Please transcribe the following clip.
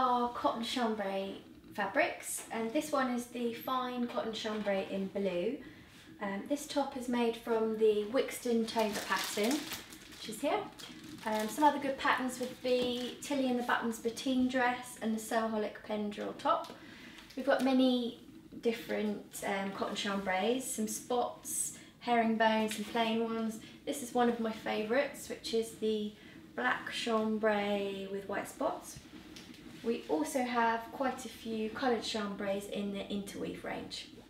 are cotton chambray fabrics, and this one is the fine cotton chambray in blue. This top is made from the Wixton Tailor pattern, which is here. Some other good patterns would be Tilly and the Buttons Bottine dress and the Soholic Pendrel top. We've got many different cotton chambrays, some spots, herringbone, some plain ones. This is one of my favourites, which is the black chambray with white spots. We also have quite a few coloured chambrays in the interweave range.